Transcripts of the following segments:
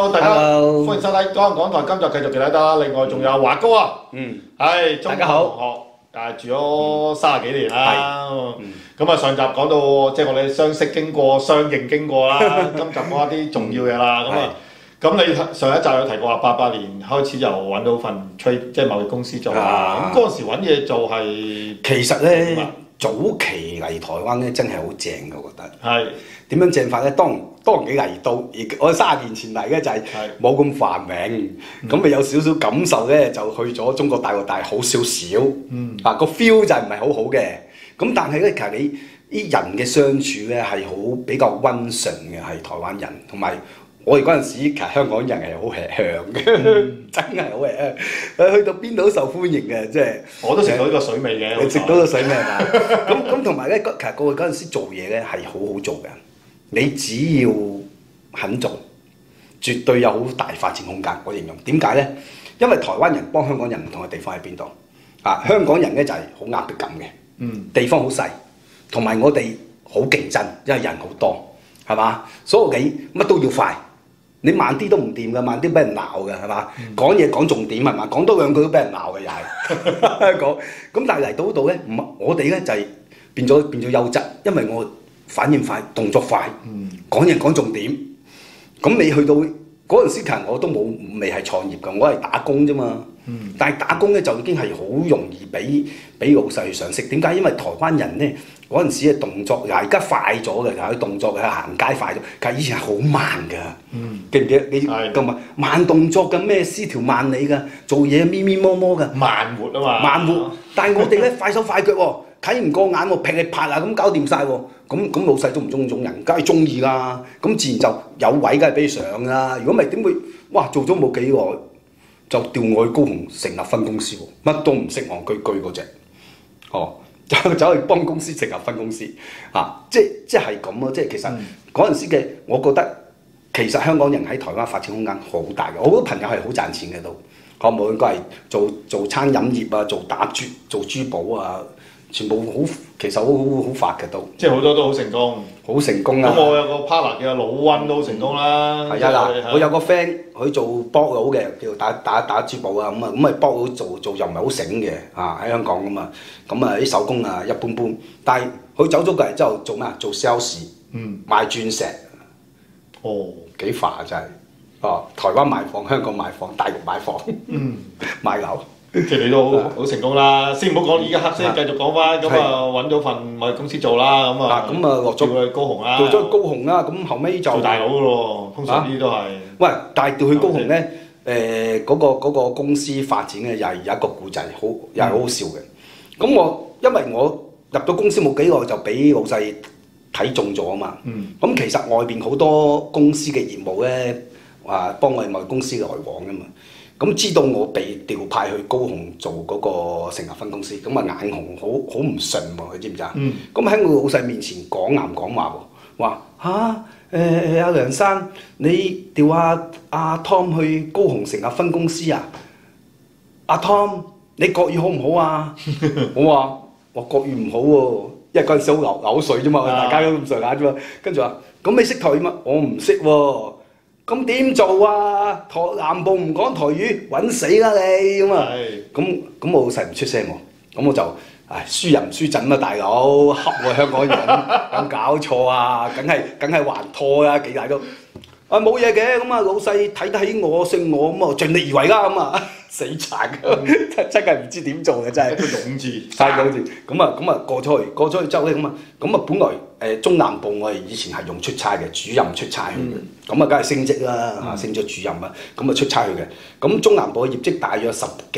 Hello，大家 Hello 歡迎收睇《港台》，今集繼續記得得。另外仲有華哥啊，係中學大家好同學，住咗30幾年啦。 嗯咁啊，上集講到即係我哋相識經過、相認經過啦。今集講一啲重要嘢啦。咁你上一集有提過話88年開始就揾到份即係貿易公司做啦。咁嗰陣時揾嘢做係其實咧早期嚟台灣咧真係好正嘅，我覺得。 係點樣正法咧？當你嚟到，我30年前嚟咧就係冇咁繁榮，咁咪有少少感受咧，就去咗中國大陸，但係好少少。個 feel 就唔係好好嘅。咁但係咧，其實你啲人嘅相處咧係好比較溫順嘅，係台灣人，同埋我哋嗰陣時其實香港人係好吃香嘅，真係好吃香。去到邊度都受歡迎嘅，即係我都食到呢個水味嘅。 你食到個水味係嘛？咁同埋咧，其實過去嗰陣時做嘢咧係好好做嘅。你只要肯做，絕對有好大發展空間。我形容點解咧？因為台灣人幫香港人唔同嘅地方喺邊度？香港人咧就係好壓迫感嘅，地方好細，同埋我哋好競爭，因為人好多，係嘛？所以你乜都要快，你慢啲都唔掂㗎，慢啲俾人鬧㗎，係嘛？講嘢講重點係嘛？講多兩句都俾人鬧嘅又係講。咁但係嚟到度咧，我哋咧就係變咗優質，因為我反應快，動作快，講嘢講重點。咁你去到嗰陣時，其實我都未係創業㗎，我係打工啫嘛。但係打工咧就已經係好容易俾老細去賞識。點解？因為台灣人咧嗰陣時嘅動作，而家快咗嘅，佢動作係行街快咗。其實以前係好慢㗎，記唔記得？你咁啊慢動作嘅咩絲條萬里㗎，做嘢咪咪摸摸㗎， 慢活啊嘛。 慢活，但係我哋咧快手快腳喎。睇唔過眼喎，劈你拍啊咁搞掂晒喎，咁老細中唔中意種人？梗係中意啦，咁自然就有位梗係俾你上啦。如果唔係點會？哇！做咗冇幾耐就調我去高雄成立分公司喎，乜都唔識戇居居嗰隻，走去幫公司成立分公司即係咁咯。即係其實嗰陣時嘅，我覺得其實香港人喺台灣發展空間好大嘅。我好多朋友係好賺錢嘅都，無論佢係做餐飲業啊，做珠寶啊。全部其實好發嘅都， 即係好多都好成功， 好成功啊！ 咁我有個 partner 叫老溫都好成功啦。 係啊嗱，我有個 friend 佢做博佬嘅，叫打珠寶啊咁咪博佬做又唔係好醒嘅喺香港咁啊啲手工啊一般般，但係佢走咗過嚟之後做咩啊？做 sales，賣鑽石，幾發啊真係台灣買房，香港買房，大陸買房，買樓。 即係你都好成功啦！先唔好講依家黑先，繼續講翻咁揾咗份貿易公司做啦，落咗去高雄啦。 調咗去高雄啦，咁後尾就做大佬嘅咯，通常呢啲都係。 喂，但係調去高雄咧，嗰個公司發展咧又係有一個故仔，又係好好笑嘅。咁因為我入咗公司冇幾耐就俾老細睇中咗啊嘛。咁其實外邊好多公司嘅業務咧，幫我哋貿易公司來往㗎嘛。咁知道我被調派去高雄做嗰個成立分公司，咁眼紅好唔順喎，你知唔知啊？咁喺我老細面前講硬講話喎，話阿梁生，你調阿 Tom 去高雄成立分公司啊？阿 Tom，你國語好唔好啊？我話我國語唔好喎，因為嗰陣時好流水啫嘛，大家都咁上下啫嘛。跟住話咁你識台語嗎？我唔識喎。咁點做啊？南部唔講台語，揾死啦你咁啊！咁我老細唔出聲喎，咁我就輸人唔輸陣啊大佬，恰我香港人有搞錯啊！梗係還拖啦，幾大都冇嘢嘅，咁老細睇得起我，信我咁啊，盡力而為啦咁啊，死殘真係唔知點做嘅真係。 一個勇字， 太勇字，咁啊過咗去之後咧咁啊本來中南部我哋以前係用出差嘅，主任出差去嘅，咁梗係升職啦升咗主任啦，咁出差去嘅，咁中南部嘅業績大約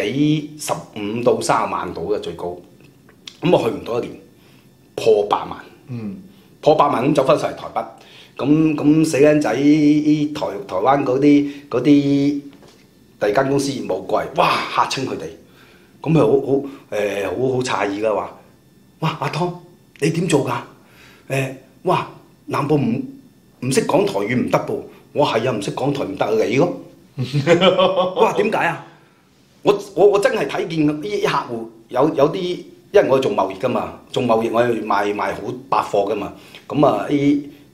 15到30萬度嘅最高，咁我去唔到一年破100萬，破100萬咁走翻上嚟台北。咁死僆仔台灣嗰啲第二間公司業務過嚟，哇嚇親佢哋，咁佢好詫異㗎話，哇阿湯你點做㗎？哇南部唔識講台語唔得噃，我係啊唔識講台唔得你咯，哇點解啊？我真係睇見啲客戶有啲，因為我做貿易㗎嘛，做貿易我係賣好百貨㗎嘛，咁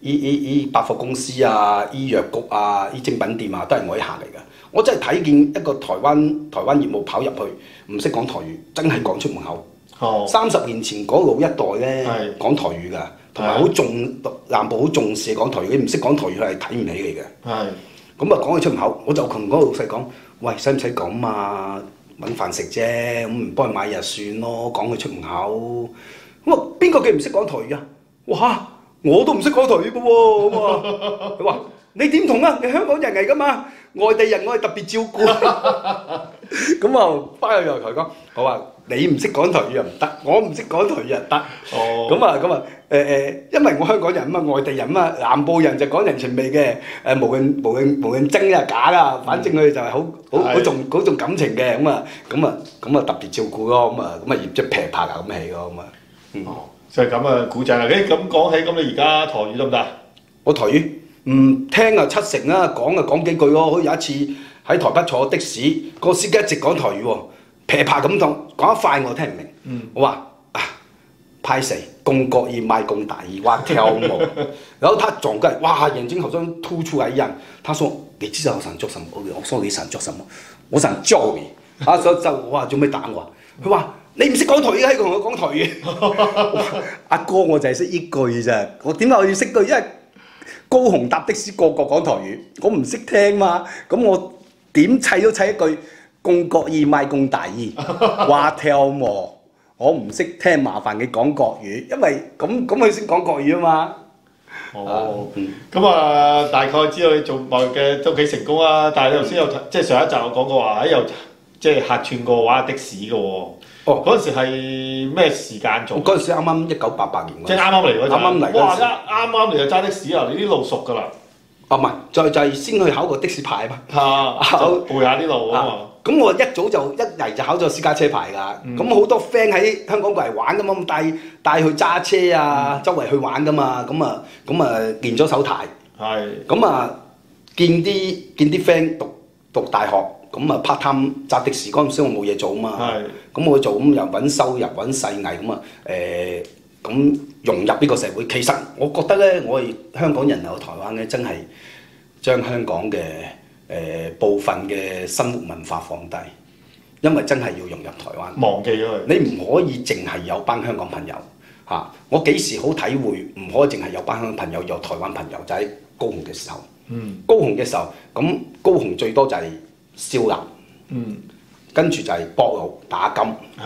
依百貨公司啊、依藥局啊、依精品店啊，都係我啲客嚟㗎。我真係睇見一個台灣業務跑入去，唔識講台語，真係講出門口。30年前嗰老一代咧講台語㗎，同埋好南部好重視講台語，你唔識講台語佢係睇唔起你嘅。咁啊講佢出門口，我就同嗰個老細講：喂，使唔使咁啊？揾飯食啫，咁唔幫佢買日算咯，講佢出門口。咁啊邊個佢唔識講台語啊？哇！我都唔識講台語嘅喎，咁啊，佢話你點同啊？你香港人嚟㗎嘛，外地人我係特別照顧。咁啊，翻去又同佢講，我話你唔識講台語又唔得，我唔識講台語又得。咁啊，因為我香港人啊嘛，外地人啊嘛，南部人就講人情味嘅，無論真啊假啊，反正佢哋就係好重感情嘅，咁啊特別照顧咯，咁啊業績劈拍啊咁起咯，咁啊。 就係咁啊，古仔啊！咁講起，咁你而家台語得唔得？我台語唔聽啊70%啦，講幾句咯。好似有一次喺台北坐的士，個司機一直講台語喎，噼啪咁講得快我聽唔明。我話拍死，公國義賣公大義，哇跳舞。然後他轉過來，哇眼睛好像凸出來一樣。他說：你知道我想做什麼？我說你想做什麼？我想救你。他說就我話做咩打我？佢話。你唔識講台語，喺度同我講台語。阿哥，我就係識呢句咋。我點解我要識句？因為高雄搭的士個講台語，我唔識聽嘛。咁我點砌都砌一句公國義賣公大義，話跳舞。我唔識聽，麻煩你講國語，因為咁佢先講國語啊嘛。 咁啊，大概知道你做貿易嘅都幾成功啊。但係你頭先有即係上一集我講過話，有即係客串過玩的士嘅喎。嗰陣時係咩時間做？嗰陣時啱啱1988年。即係啱啱嚟嗰陣。啱啱嚟。哇！啱啱嚟就揸的士啊！你啲路熟㗎啦。唔係，就係先去考個的士牌嘛。背下啲路啊嘛。咁我一早就一嚟就考咗私家車牌㗎。咁好多 friend 喺香港過嚟玩㗎嘛，帶去揸車啊，周圍去玩㗎嘛。咁啊練咗手牌。係。咁啊見啲 friend 讀大學。咁啊 part time 揸的士嗰陣時我冇嘢做啊嘛，咁我做咁又揾收入揾細藝咁啊咁融入呢個社會。其實我覺得咧，我哋香港人嚟台灣咧，真係將香港嘅部分嘅生活文化放低，因為真係要融入台灣。忘記咗佢，你唔可以淨係有班香港朋友嚇。我幾時好體會唔可以淨係有班香港朋友，有台灣朋友就喺高雄嘅時候。高雄嘅時候，咁高雄最多就係燒臘，跟住就係博鰲打金，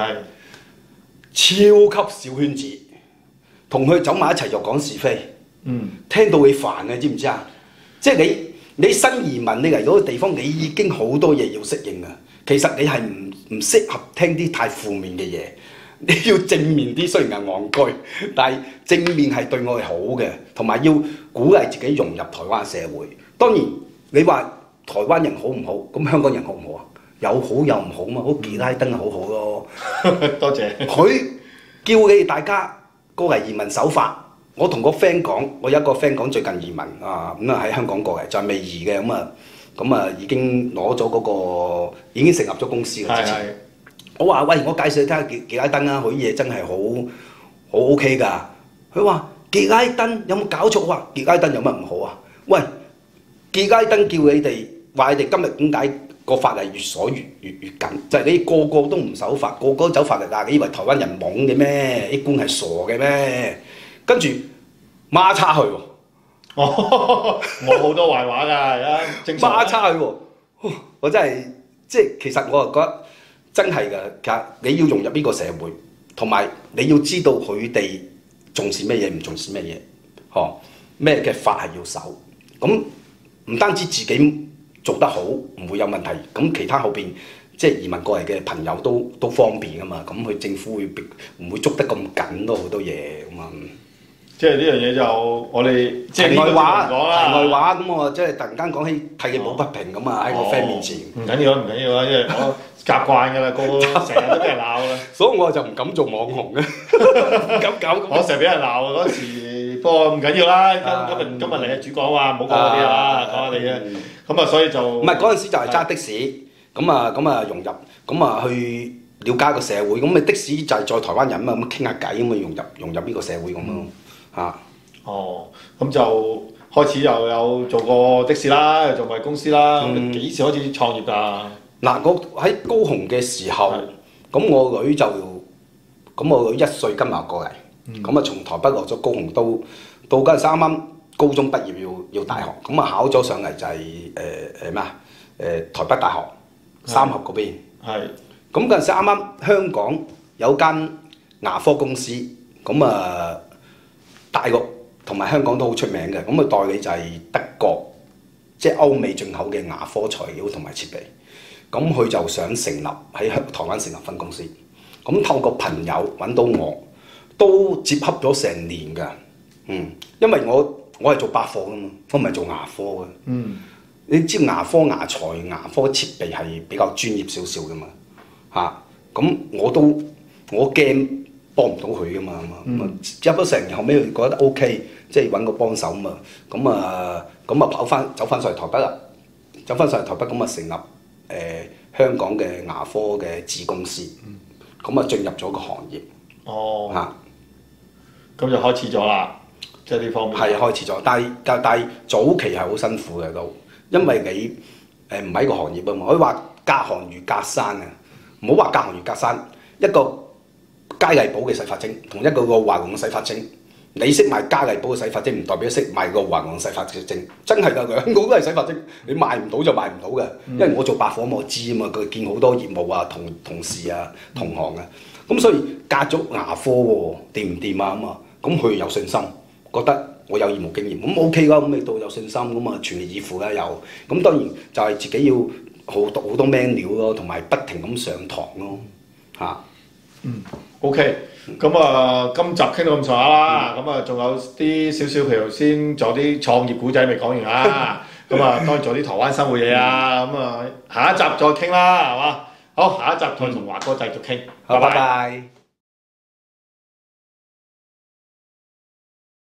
超級小圈子，同佢走埋一齊就講是非，聽到你煩嘅，知唔知啊？即係你新移民，你嚟到個地方，你已經好多嘢要適應啊。其實你係唔適合聽啲太負面嘅嘢，你要正面啲。雖然係戇居，但係正面係對我哋好嘅，同埋要鼓勵自己融入台灣社會。當然你話台灣人好唔好？咁香港人好唔好啊？有好有唔好嘛。好傑拉登好好咯，多謝。佢叫你哋大家過嚟移民守法。我同個 friend 講，我有一個 friend 講最近移民啊，咁啊喺香港過嚟，就係未移嘅，咁啊已經攞咗嗰個，已經成立咗公司嘅。之前我話喂，我介紹你睇下傑拉登啊，佢啲嘢真係好 OK 㗎。佢話傑拉登有冇搞錯？我話傑拉登有乜唔好啊？喂，傑拉登叫你哋話你哋今日點解個法例越鎖越緊？就係你個個都唔守法，個個都走法律㗎。你以為台灣人懵嘅咩？啲官係傻嘅咩？跟住孖叉佢喎，我好多壞話㗎，而家正常。孖叉佢喎，我真係即係其實我係覺得真係㗎。其實你要融入呢個社會，同埋你要知道佢哋重視咩嘢，唔重視咩嘢，咩嘅法係要守。咁唔單止自己做得好，唔會有問題。咁其他後邊即係移民過嚟嘅朋友都方便㗎嘛。咁佢政府會唔會捉得咁緊咯？好多嘢咁啊。即係呢樣嘢就我哋即係題外話，咁我即係突然間講起替你抱不平咁啊！喺個 friend 面前，唔緊要啊，唔緊要啊，因為我習慣㗎啦，個個成日都俾人鬧啦，所以我就唔敢做網紅嘅，唔敢搞。我成日俾人鬧嗰時，不過唔緊要啦。今日嚟嘅主講話，唔好講嗰啲啦，講下你啊。咁啊，所以就唔係嗰陣時就係揸的士，咁啊融入，咁啊去了解個社會。咁啊的士就係在台灣人啊嘛，咁傾下偈咁啊融入呢個社會咁咯。 哦，咁就開始又有做過的士啦，又做埋公司啦。咁你幾時開始創業㗎？ 嗱，我喺高雄嘅時候，咁我女1歲今日過嚟，咁啊從台北落咗高雄到嗰陣時啱啱高中畢業要大學，咁啊考咗上嚟就係台北大學三峽嗰邊。 係。 咁嗰陣時啱啱香港有間牙科公司，咁啊大陸同埋香港都好出名嘅，咁啊代理就係德國，即係歐美進口嘅牙科材料同埋設備。咁佢就想成立喺台灣成立分公司，咁透過朋友揾到我，都接洽咗成年㗎。因為我係做百貨㗎嘛，我唔係做牙科嘅。你知牙科牙材、牙科設備係比較專業少少㗎嘛。咁我驚幫唔到佢㗎嘛。入咗成年後尾，佢覺得 OK， 即係揾個幫手嘛。咁啊走翻上嚟台北啦，咁啊成立香港嘅牙科嘅子公司，咁啊進入咗個行業。 哦。咁就開始咗啦，即係呢方面。 係開始咗，但係早期係好辛苦嘅都，因為你唔喺個行業啊嘛，可以話隔行如隔山啊。唔好話隔行如隔山，一個佳麗寶嘅洗髮精同一個華龍嘅洗髮精，你識賣佳麗寶嘅洗髮精，唔代表識賣個華龍洗髮精，真係㗎，兩個都係洗髮精，你賣唔到就賣唔到嘅。因為我做百貨我知啊嘛，佢見好多業務啊、同事啊、同行啊，咁所以隔咗牙科喎，掂唔掂啊咁啊？咁佢有信心，覺得我有業務經驗，咁 OK 啦，咁你到有信心咁啊，全力以赴啦又。咁當然就係自己要好多 menu 咯，同埋不停咁上堂咯， OK， 咁啊，今集傾到咁上下啦，咁啊，仲有啲少少，譬如先做啲創業古仔未講完啦，咁啊，當然做啲台灣生活嘢啊，咁啊，下一集再傾啦，係嘛？好，下一集再同華哥繼續傾， 好，拜拜。